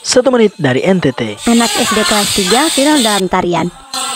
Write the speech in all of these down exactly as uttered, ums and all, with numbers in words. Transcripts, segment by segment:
Satu menit dari N T T. Anak S D kelas tiga viral dalam tarian.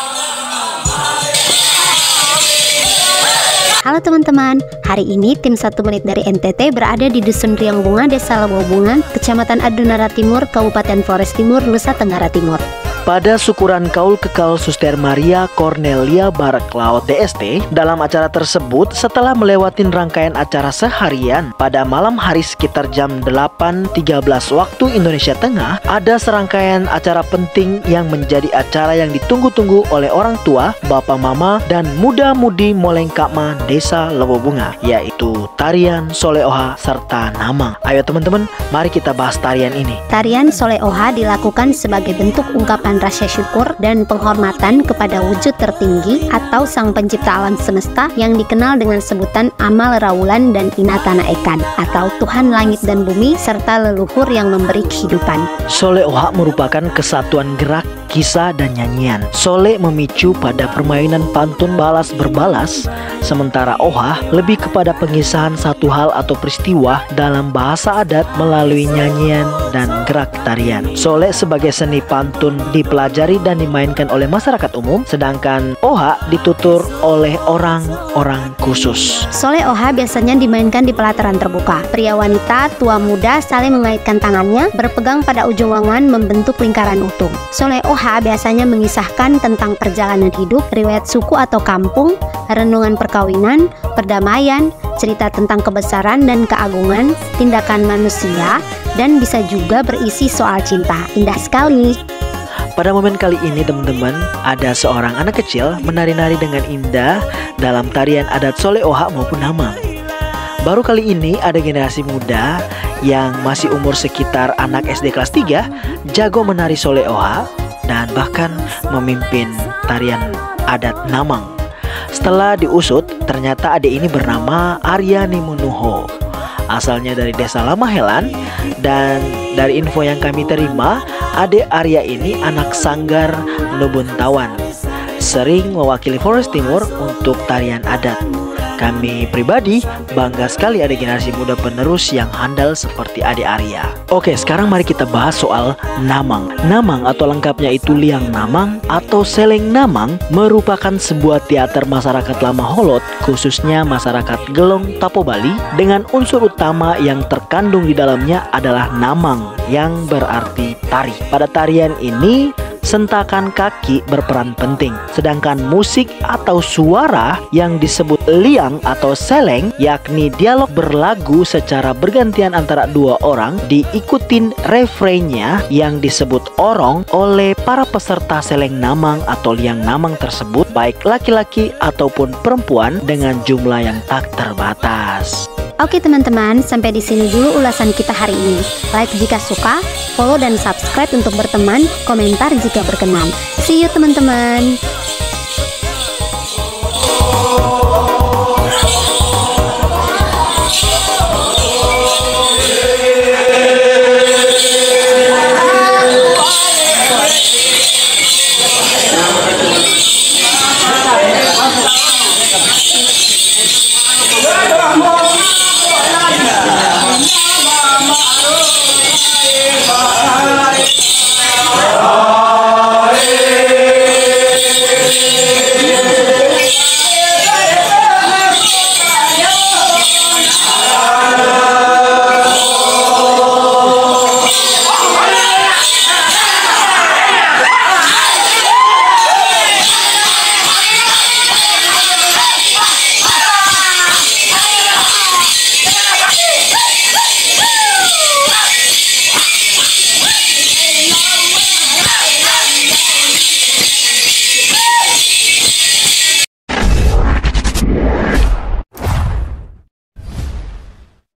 Halo teman-teman, hari ini tim satu menit dari N T T berada di Dusun Riang Bunga, Desa Lewobungan, Kecamatan Adunara Timur, Kabupaten Flores Timur, Nusa Tenggara Timur. Pada syukuran Kaul Kekal Suster Maria Cornelia Baraklaut D S T, dalam acara tersebut setelah melewatin rangkaian acara seharian, pada malam hari sekitar jam delapan tiga belas waktu Indonesia Tengah, ada serangkaian acara penting yang menjadi acara yang ditunggu-tunggu oleh orang tua, bapak mama, dan muda-mudi Molengkama Desa Lewobunga, yaitu tarian Soleoha serta Namang. Ayo teman-teman, mari kita bahas tarian ini. Tarian Soleoha dilakukan sebagai bentuk ungkapan rasa syukur dan penghormatan kepada wujud tertinggi atau sang pencipta alam semesta yang dikenal dengan sebutan Amal Raulan dan Inatana Ekan atau Tuhan langit dan bumi serta leluhur yang memberi kehidupan. Soleoha merupakan kesatuan gerak, kisah, dan nyanyian. Sole memicu pada permainan pantun balas berbalas, sementara oha lebih kepada pengisahan satu hal atau peristiwa dalam bahasa adat melalui nyanyian dan gerak tarian. Sole sebagai seni pantun dipelajari dan dimainkan oleh masyarakat umum, sedangkan oha ditutur oleh orang-orang khusus. Sole oha biasanya dimainkan di pelataran terbuka. Pria wanita, tua muda saling mengaitkan tangannya, berpegang pada ujung lengan membentuk lingkaran utuh. Sole oha biasanya mengisahkan tentang perjalanan hidup, riwayat suku atau kampung, renungan perkawinan, perdamaian, cerita tentang kebesaran dan keagungan, tindakan manusia, dan bisa juga berisi soal cinta. Indah sekali. Pada momen kali ini teman-teman, ada seorang anak kecil menari-nari dengan indah dalam tarian adat Soleoha maupun Namang. Baru kali ini ada generasi muda yang masih umur sekitar anak S D kelas tiga jago menari Soleoha dan bahkan memimpin tarian adat Namang. Setelah diusut, ternyata adik ini bernama Arya Nimunuho. Asalnya dari Desa Lamahelan, dan dari info yang kami terima, adik Arya ini anak sanggar Nubuntawan, sering mewakili Flores Timur untuk tarian adat. Kami pribadi bangga sekali ada generasi muda penerus yang handal seperti adik Arya. Oke, sekarang mari kita bahas soal Namang. Namang atau lengkapnya itu Liang Namang atau Seleng Namang merupakan sebuah teater masyarakat lama Holot, khususnya masyarakat Gelong Tapo Bali, dengan unsur utama yang terkandung di dalamnya adalah Namang yang berarti tari. Pada tarian ini sentakan kaki berperan penting, sedangkan musik atau suara yang disebut liang atau seleng, yakni dialog berlagu secara bergantian antara dua orang, diikutin refrainnya yang disebut orong oleh para peserta seleng namang atau liang namang tersebut, baik laki-laki ataupun perempuan dengan jumlah yang tak terbatas. Oke teman-teman, sampai di sini dulu ulasan kita hari ini. Like jika suka, follow dan subscribe untuk berteman, komentar jika berkenan. See you teman-teman.